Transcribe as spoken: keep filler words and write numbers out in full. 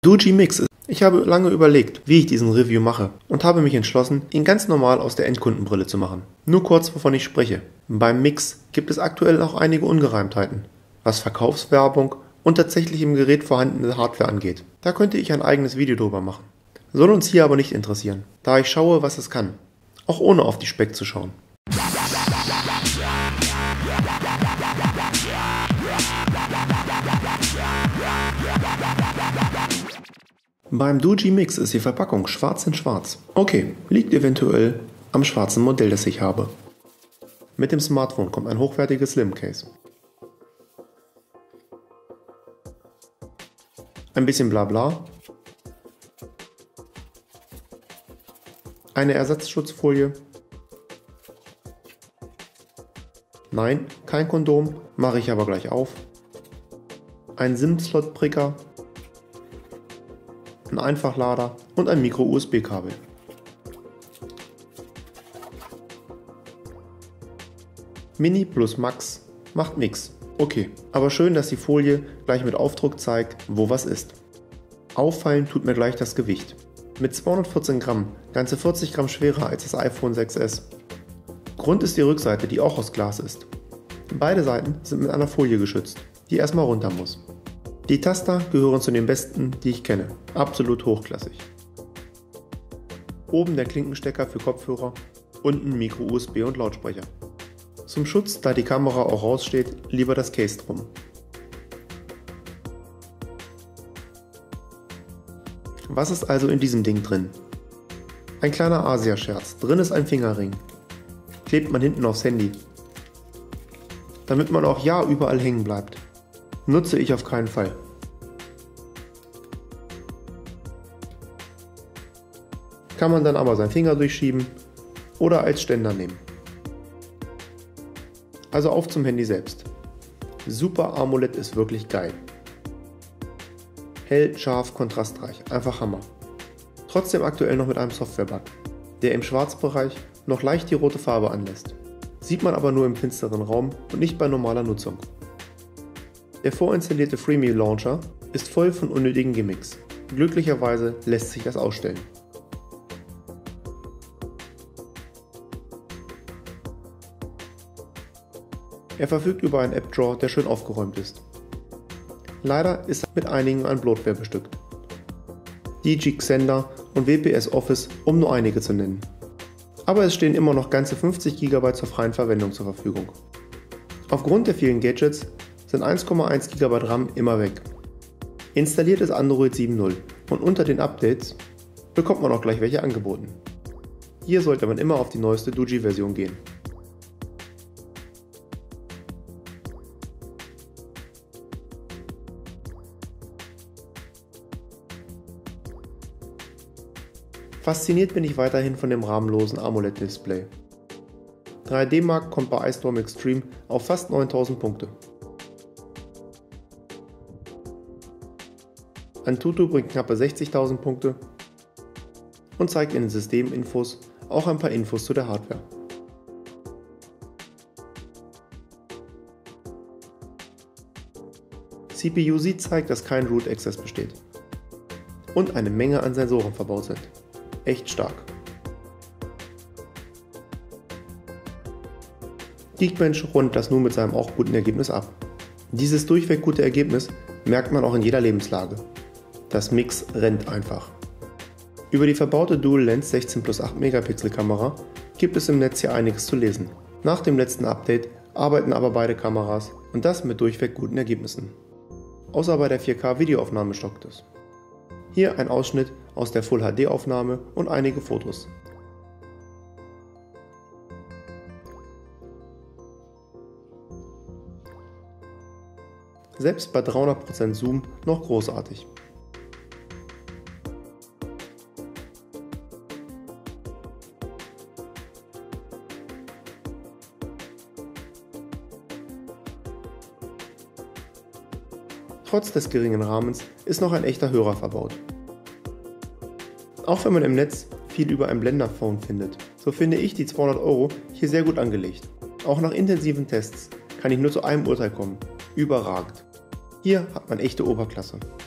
Doogee Mix. Ich habe lange überlegt, wie ich diesen Review mache und habe mich entschlossen, ihn ganz normal aus der Endkundenbrille zu machen. Nur kurz, wovon ich spreche. Beim Mix gibt es aktuell auch einige Ungereimtheiten, was Verkaufswerbung und tatsächlich im Gerät vorhandene Hardware angeht. Da könnte ich ein eigenes Video drüber machen. Soll uns hier aber nicht interessieren, da ich schaue, was es kann, auch ohne auf die Spec zu schauen. Beim Doogee Mix ist die Verpackung schwarz in schwarz. Okay, liegt eventuell am schwarzen Modell, das ich habe. Mit dem Smartphone kommt ein hochwertiges Slim-Case. Ein bisschen Blabla. Eine Ersatzschutzfolie. Nein, kein Kondom, mache ich aber gleich auf. Ein SIM-Slot-Pricker. Ein Einfachlader und ein Micro-U S B-Kabel. Mini plus Max macht nix. Okay, aber schön, dass die Folie gleich mit Aufdruck zeigt, wo was ist. Auffallen tut mir gleich das Gewicht. Mit zweihundertvierzehn Gramm, ganze vierzig Gramm schwerer als das iPhone sechs S. Grund ist die Rückseite, die auch aus Glas ist. Beide Seiten sind mit einer Folie geschützt, die erstmal runter muss. Die Taster gehören zu den besten, die ich kenne. Absolut hochklassig. Oben der Klinkenstecker für Kopfhörer, unten Micro-U S B und Lautsprecher. Zum Schutz, da die Kamera auch raussteht, lieber das Case drum. Was ist also in diesem Ding drin? Ein kleiner Asia-Scherz. Drin ist ein Fingerring. Klebt man hinten aufs Handy. Damit man auch ja überall hängen bleibt. Nutze ich auf keinen Fall. Kann man dann aber seinen Finger durchschieben oder als Ständer nehmen. Also auf zum Handy selbst. Super AMOLED ist wirklich geil. Hell, scharf, kontrastreich, einfach Hammer. Trotzdem aktuell noch mit einem Software-Bug, der im Schwarzbereich noch leicht die rote Farbe anlässt. Sieht man aber nur im finsteren Raum und nicht bei normaler Nutzung. Der vorinstallierte Freemi Launcher ist voll von unnötigen Gimmicks. Glücklicherweise lässt sich das ausstellen. Er verfügt über einen App-Drawer, der schön aufgeräumt ist. Leider ist er mit einigen an Bloatware bestückt. D G Xender und W P S Office, um nur einige zu nennen. Aber es stehen immer noch ganze fünfzig Gigabyte zur freien Verwendung zur Verfügung. Aufgrund der vielen Gadgets sind eins Komma eins Gigabyte RAM immer weg. Installiert ist Android sieben Punkt null und unter den Updates bekommt man auch gleich welche angeboten. Hier sollte man immer auf die neueste Doogee-Version gehen. Fasziniert bin ich weiterhin von dem rahmenlosen AMOLED-Display. drei D Mark kommt bei iStorm Extreme auf fast neuntausend Punkte. Antutu bringt knappe sechzigtausend Punkte und zeigt in den Systeminfos auch ein paar Infos zu der Hardware. C P U Z zeigt, dass kein Root Access besteht und eine Menge an Sensoren verbaut sind. Echt stark. Geekbench rundet das nun mit seinem auch guten Ergebnis ab. Dieses durchweg gute Ergebnis merkt man auch in jeder Lebenslage. Das Mix rennt einfach. Über die verbaute Dual-Lens sechzehn plus acht Megapixel Kamera gibt es im Netz hier einiges zu lesen. Nach dem letzten Update arbeiten aber beide Kameras und das mit durchweg guten Ergebnissen. Außer bei der vier K Videoaufnahme stockt es. Hier ein Ausschnitt aus der Full H D Aufnahme und einige Fotos. Selbst bei dreihundert Prozent Zoom noch großartig. Trotz des geringen Rahmens ist noch ein echter Hörer verbaut. Auch wenn man im Netz viel über ein Blender-Phone findet, so finde ich die zweihundert Euro hier sehr gut angelegt. Auch nach intensiven Tests kann ich nur zu einem Urteil kommen: überragend. Hier hat man echte Oberklasse.